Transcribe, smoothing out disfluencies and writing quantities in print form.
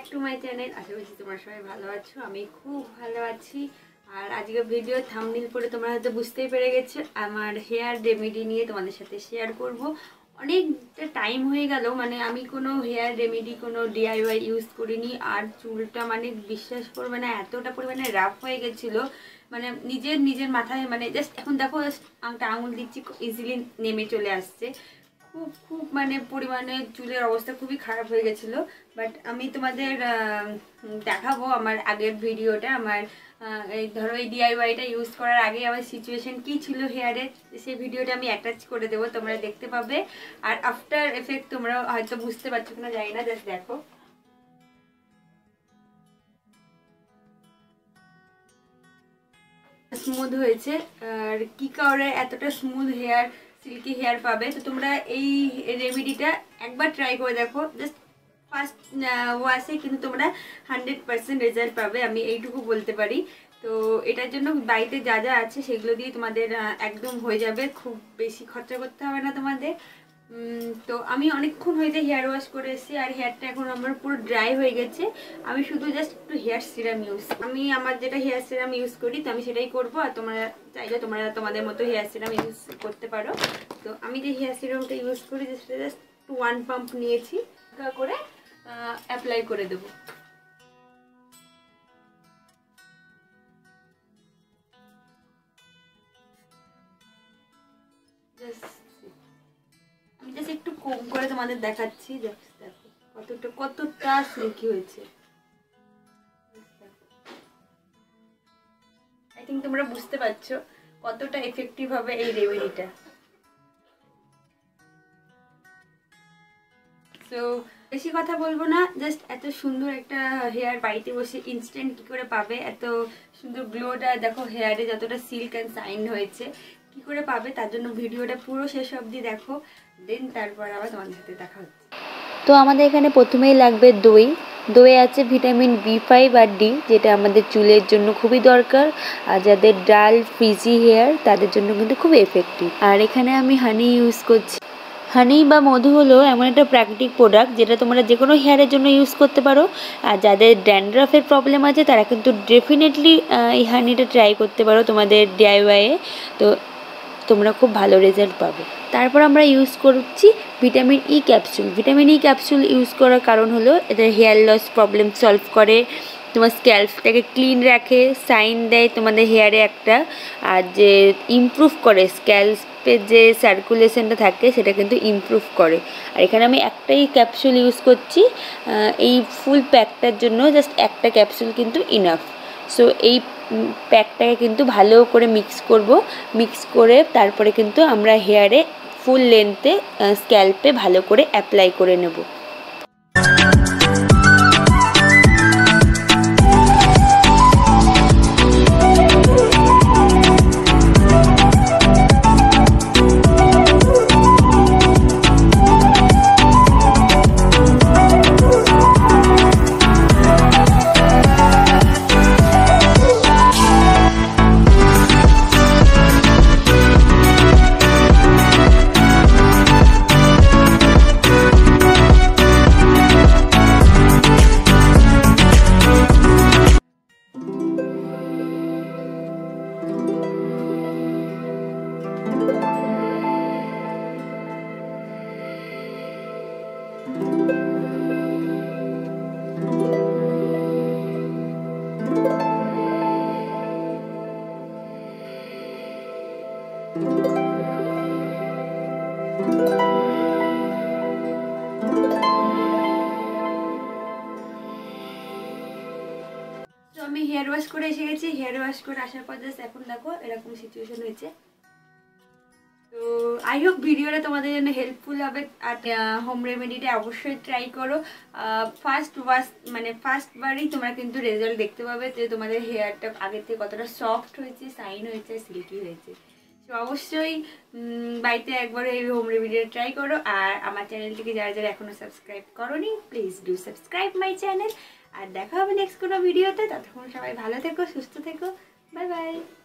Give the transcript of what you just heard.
Back to my channel. আশা করছি তোমরা সবাই ভালো আছো, আমি খুব ভালো আছি। আর আজকের ভিডিও থাম্বনেল পরে তোমরা হয়তো বুঝতেই পেরে গেছো, আমার হেয়ার রেমেডি নিয়ে তোমাদের সাথে শেয়ার করব। অনেকটা টাইম হয়ে গেল, মানে আমি কোনো হেয়ার রেমেডি কোনো ডিআইওয়াই ইউজ করিনি। আর চুলটা মানে বিশ্বাস করবে না, এতটা পরিমাণে রাফ হয়ে গেছিলো, মানে নিজের মাথায় মানে জাস্ট এখন দেখো একটা আঙুল দিচ্ছি ইজিলি নেমে চলে আসছে। খুব খুব মানে পরিমাণে চুলের অবস্থা খুবই খারাপ হয়ে গেছিলো। বাট আমি তোমাদের দেখাবো আমার আগের ভিডিওটা, আমার এই ধরো এই ডিআইওয়াইটা ইউজ করার আগে আমার সিচুয়েশন কী ছিল হেয়ারে, সেই ভিডিওটা আমি অ্যাটাচ করে দেবো, তোমরা দেখতে পাবে। আর আফটার এফেক্ট তোমরা হয়তো বুঝতে পারছো কিনা জানি না, জাস্ট দেখো। স্মুথ হয়েছে। আর কি কারণে এতটা স্মুথ হেয়ার, সিল্কি হেয়ার পাবে, তো তোমরা এই রেমেডিটা একবার ট্রাই করে দেখো। জাস্ট ফার্স্ট ওয়াশে কিন্তু তোমরা 100% রেজাল্ট পাবে, আমি এইটুকু বলতে পারি। তো এটার জন্য বাড়িতে যা যা আছে সেগুলো দিয়ে তোমাদের একদম হয়ে যাবে, খুব বেশি খরচা করতে হবে না তোমাদের। তো আমি অনেকক্ষণ হয়েছে হেয়ার ওয়াশ করে এসেছি, আর হেয়ারটা এখন আমার পুরো ড্রাই হয়ে গেছে। আমি শুধু জাস্ট একটু হেয়ার সিরাম আমার যেটা হেয়ার সিরাম ইউজ করি, তো আমি সেটাই করবো। আর তোমরা চাইলে তোমরা তোমাদের মতো হেয়ার সিরাম ইউজ করতে পারো। তো আমি যে হেয়ার সিরামটা ইউজ করি সেটা জাস্ট 1 পাম্প নিয়েছি, করে অ্যাপ্লাই করে দেবো। আমি জাস্ট একটু কম করে তোমাদের দেখাচ্ছি, দেখো কতটা সিল্কি হয়েছে। আই থিঙ্ক তোমরা বুঝতে পারছো কতটা এফেক্টিভ হবে এই রেমেডিটা। তো বেশি কথা বলবো না, জাস্ট এত সুন্দর একটা হেয়ার বাড়িতে বসে ইনস্ট্যান্ট কী করে পাবে, এত সুন্দর গ্লোটা দেখো হেয়ারে যতটা সিল্ক অ্যান্ড শাইন হয়েছে, কী করে পাবে তার জন্য ভিডিওটা পুরো শেষ অবধি দেখো, দেন তারপর আবার তোমাদের সাথে দেখা হচ্ছে। তো আমাদের এখানে প্রথমেই লাগবে দই আছে ভিটামিন B5 আর D, যেটা আমাদের চুলের জন্য খুবই দরকার। আর যাদের ডাল ফ্রিজি হেয়ার তাদের জন্য কিন্তু খুব এফেক্টিভ। আর এখানে আমি হানি ইউজ করছি। হানি বা মধু হলো এমন একটা প্রাকৃতিক প্রোডাক্ট যেটা তোমরা যে কোনো হেয়ারের জন্য ইউজ করতে পারো। আর যাদের ড্যান্ড্রাফের প্রবলেম আছে তারা কিন্তু ডেফিনেটলি এই হানিটা ট্রাই করতে পারো তোমাদের ডিআইওয়াইয়ে, তো তোমরা খুব ভালো রেজাল্ট পাবে। তারপর আমরা ইউজ করছি vitamin E capsule. Vitamin E capsule use করার কারণ হলো এটা হেয়ার লস প্রবলেম সলভ করে, তোমার স্ক্যাল্পটাকে ক্লিন রাখে, শাইন দেয় তোমাদের হেয়ারে একটা, আর যে ইমপ্রুভ করে স্ক্যাল্পের যে সার্কুলেশনটা থাকে সেটা কিন্তু ইমপ্রুভ করে। আর এখানে আমি একটাই ক্যাপসুল ইউজ করছি, এই ফুল প্যাকটার জন্য জাস্ট একটা ক্যাপসুল কিন্তু ইনাফ। সো এই প্যাকটাকে কিন্তু ভালো করে মিক্স করে তারপরে কিন্তু আমরা হেয়ারে ফুল লেন্থে স্ক্যাল্পে ভালো করে অ্যাপ্লাই করে নেব। আমি হেয়ার ওয়াশ করে এসে গেছি, হেয়ার ওয়াশ করে আসার পর জাস্ট এখন দেখো এরকম সিচুয়েশন হয়েছে। তো আই হোপ ভিডিওটা তোমাদের জন্য হেল্পফুল হবে। আর হোম রেমেডিটা অবশ্যই ট্রাই করো। ফার্স্টবারই তোমরা কিন্তু রেজাল্ট দেখতে পাবে যে তোমাদের হেয়ারটা আগের থেকে কতটা সফট হয়েছে, শাইন হয়েছে, সিল্কি হয়েছে। তো অবশ্যই বাড়িতে একবার এই হোম রেমেডিটা ট্রাই করো। আর আমার চ্যানেলটিকে যারা যারা এখনও সাবস্ক্রাইব করোনি, please do subscribe my channel. আর দেখা হবে নেক্সট কোনো ভিডিওতে। ততক্ষণ সবাই ভালো থেকো, সুস্থ থেকো, বাই বাই।